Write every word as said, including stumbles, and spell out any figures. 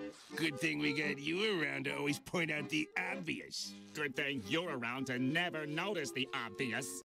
Good thing we got you around to always point out the obvious. Good thing you're around to never notice the obvious.